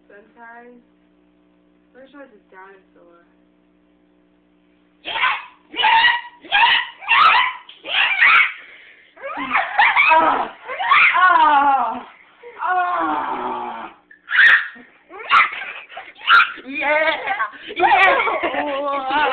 Sunshine. First one is a dinosaur. Oh! Oh! Oh! Yeah! Yeah!